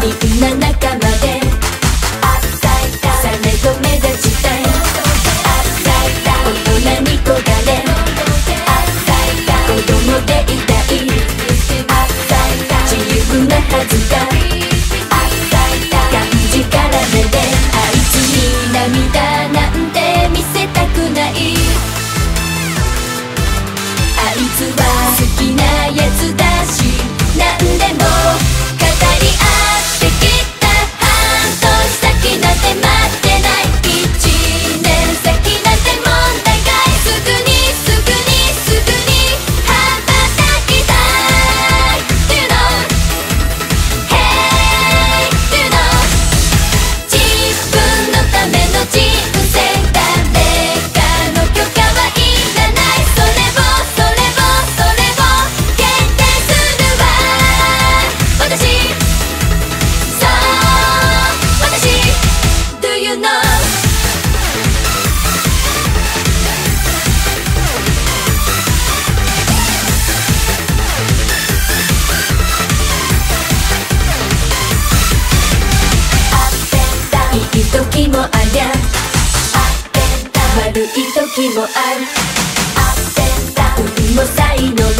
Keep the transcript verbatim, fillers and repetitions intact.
みんな仲間でされど目立ちたい。大人に憧れ子供でいたい。自由なはずががんじからめであいつに涙なんて見せたくない。あいつは好きなやつだし何でも語り合ってきた。半年先なんて待ってない。一年先なんて問題外。すぐにすぐにすぐに羽ばたきたい。 Do you know? Hey, do you know? 自分のための人生誰かの許可はいらない。それをそれをそれを決定するわ私。そう私 Do you know? いい時もありゃ悪い時もある。運も才能